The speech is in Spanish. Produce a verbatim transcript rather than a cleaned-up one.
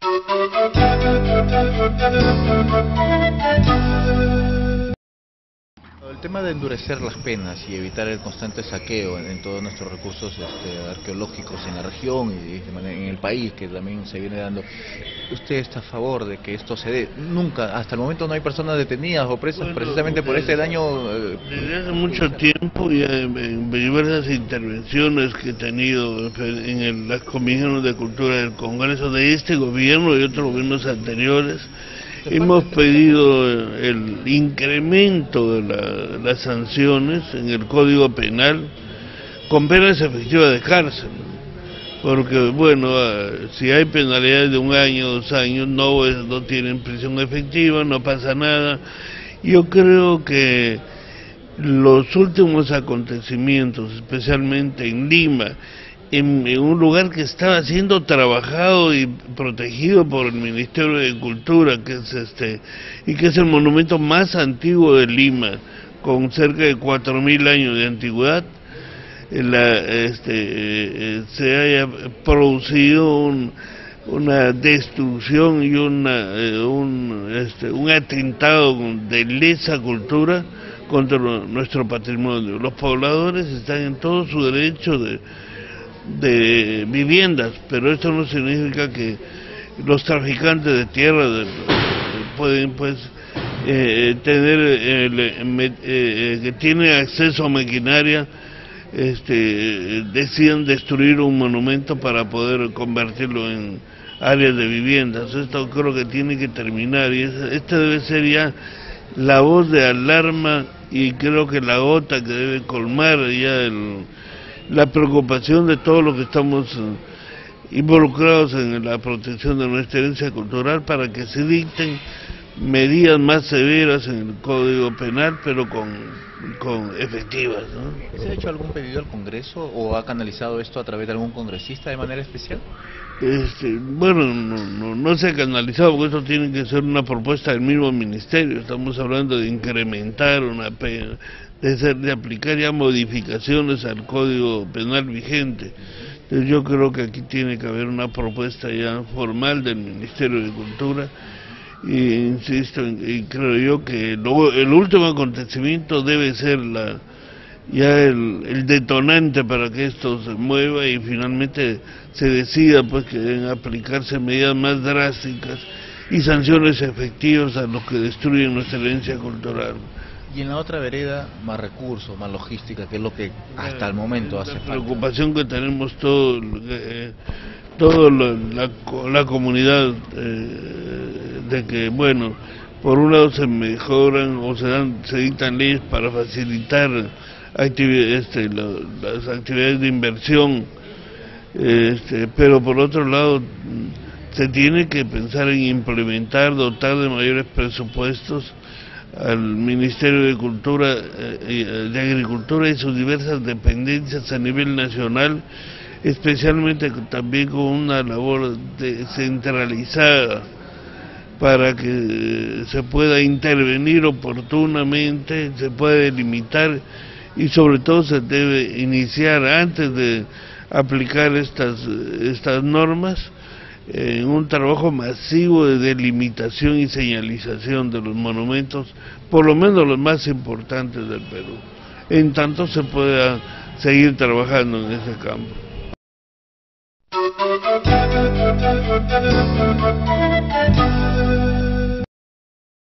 El tema de endurecer las penas y evitar el constante saqueo en, en todos nuestros recursos este, arqueológicos en la región y de manera, en el país, que también se viene dando, ¿usted está a favor de que esto se dé? Nunca, hasta el momento no hay personas detenidas o presas bueno, precisamente por este daño. Eh, desde hace mucho tiempo, ya en, en diversas intervenciones que he tenido en el, las comisiones de cultura del Congreso de este gobierno y otros gobiernos anteriores, hemos pedido el incremento de la, las sanciones en el Código Penal con penas efectivas de cárcel, porque bueno, si hay penalidades de un año, dos años, no, no tienen prisión efectiva, no pasa nada. Yo creo que los últimos acontecimientos, especialmente en Lima, En, en un lugar que estaba siendo trabajado y protegido por el Ministerio de Cultura, que es este y que es el monumento más antiguo de Lima, con cerca de cuatro mil años de antigüedad, la, este, eh, se haya producido un, una destrucción y una, eh, un, este, un atentado de lesa cultura contra nuestro patrimonio. Los pobladores están en todo su derecho de de viviendas, pero esto no significa que los traficantes de tierra de, pueden pues eh, tener eh, eh, que tienen acceso a maquinaria, este, decidan destruir un monumento para poder convertirlo en áreas de viviendas. Esto creo que tiene que terminar y esta debe ser ya la voz de alarma y creo que la gota que debe colmar ya el la preocupación de todos los que estamos involucrados en la protección de nuestra herencia cultural para que se dicten medidas más severas en el Código Penal, pero con, con efectivas, ¿no? ¿Se ha hecho algún pedido al Congreso o ha canalizado esto a través de algún congresista de manera especial? Este, bueno, no, no, no se ha canalizado porque esto tiene que ser una propuesta del mismo ministerio. Estamos hablando de incrementar una pena, de, ser, de aplicar ya modificaciones al Código Penal vigente. Entonces yo creo que aquí tiene que haber una propuesta ya formal del Ministerio de Cultura y insisto, y creo yo que luego el último acontecimiento debe ser la ya el, el detonante para que esto se mueva y finalmente se decida pues que deben aplicarse medidas más drásticas y sanciones efectivas a los que destruyen nuestra herencia cultural. Y en la otra vereda, más recursos, más logística, que es lo que hasta el momento hace falta. La preocupación que tenemos todo, eh, toda la, la, la comunidad, eh, de que, bueno, por un lado se mejoran o se dan, se dictan leyes para facilitar actividades, este, la, las actividades de inversión, este, pero por otro lado se tiene que pensar en implementar, dotar de mayores presupuestos al Ministerio de Cultura, eh, de Agricultura y sus diversas dependencias a nivel nacional, especialmente también con una labor descentralizada para que se pueda intervenir oportunamente, se pueda delimitar y sobre todo se debe iniciar antes de aplicar estas, estas normas en un trabajo masivo de delimitación y señalización de los monumentos, por lo menos los más importantes del Perú, en tanto se pueda seguir trabajando en ese campo.